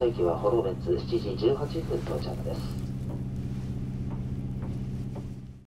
駅はホロメッツ7時18分到着です。